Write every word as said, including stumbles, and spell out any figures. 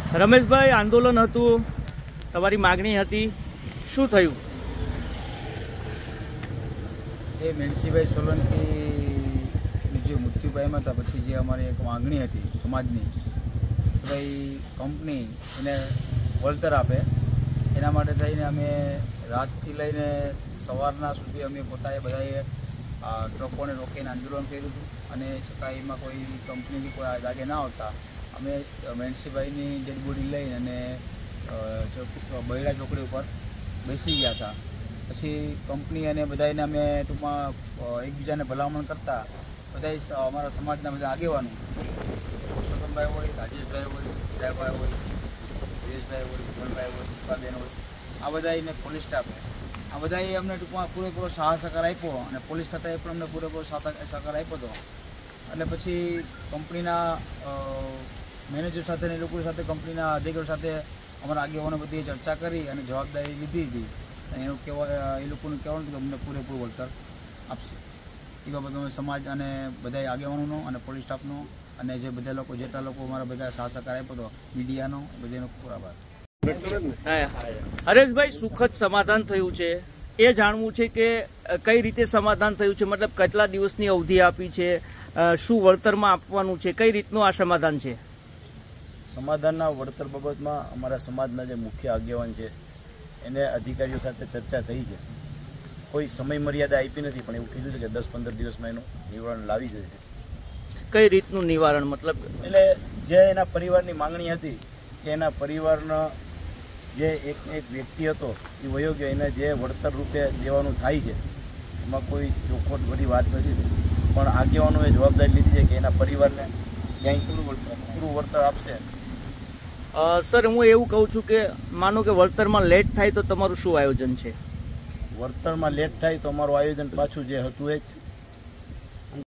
રમેશભાઈ, આંદોલન હતું, તમારી માગણી હતી, શું થયું? એ મેણસીભાઈ સોલંકી જે મૃત્યુ પામ્યા હતા પછી જે અમારી એક માગણી હતી સમાજની, ભાઈ કંપની એને વળતર આપે, એના માટે થઈને અમે રાતથી લઈને સવારના સુધી અમે પોતાએ બધાએ ટ્રકોને રોકીને આંદોલન કર્યું હતું. અને છતાં એમાં કોઈ કંપનીથી કોઈ જાગે ના આવતા અમે મેણસીભાઈની ડેડ બોડી લઈને અને બૈડા ચોકડી ઉપર બેસી ગયા હતા. પછી કંપની અને બધાને અમે ટૂંકમાં એકબીજાને ભલામણ કરતા બધા અમારા સમાજના બધા આગેવાનો, પુરુષોત્તમભાઈ હોય, રાજેશભાઈ હોય, વિજયભાઈ હોય, દિનેશભાઈ હોય, વિમલભાઈ હોય, દીપાબેન હોય, આ બધાને પોલીસ સ્ટાફે આ બધાએ અમને ટૂંકમાં પૂરેપૂરો સાહસ સહકાર આપ્યો અને પોલીસ ખાતાએ પણ અમને પૂરેપૂરો સહકાર આપ્યો હતો. એટલે પછી કંપનીના મેનેજર સાથે એ લોકો સાથે કંપનીના અધિકારીઓ સાથે અમારા આગેવાનો બધી ચર્ચા કરી અને જવાબદારી લીધી હતી. અને એનું કહેવા એ લોકોનું કહેવાનું હતું કે અમને પૂરેપૂરું વળતર આપશે. એ બાબત અમે સમાજ અને બધા આગેવાનોનો અને પોલીસ સ્ટાફનો અને જે બધા લોકો જેટલા લોકો અમારા બધા સાથ સહકાર આપ્યો હતો મીડિયાનો બધાનો ખૂબ આભાર. હરેશભાઈ, સુખદ સમાધાન થયું છે, એ જાણવું છે કે કઈ રીતે સમાધાન થયું છે, મતલબ કેટલા દિવસની અવધિ આપી છે, શું વળતરમાં આપવાનું છે, કઈ રીતનું આ સમાધાન છે? સમાધાનના વળતર બાબતમાં અમારા સમાજના જે મુખ્ય આગેવાન છે એને અધિકારીઓ સાથે ચર્ચા થઈ છે. કોઈ સમય મર્યાદા આપી નથી, પણ એવું કીધું છે કે દસ પંદર દિવસમાં એનું નિવારણ લાવી જશે. કઈ રીતનું નિવારણ? મતલબ એટલે જે એના પરિવારની માંગણી હતી કે એના પરિવારના જે એક એક વ્યક્તિ હતો એ વયો ગયો, એને જે વળતર રૂપે દેવાનું થાય છે એમાં કોઈ ચોખવટ બધી વાત નથી, પણ આગેવાનોએ જવાબદારી લીધી છે કે એના પરિવારને ક્યાંય પૂરું વળતર આપશે. સર, હું એવું કહું છું કે માનો કે વળતરમાં લેટ થાય તો તમારું શું આયોજન છે? વળતરમાં લેટ થાય તો અમારું આયોજન પાછું જે હતું એ જ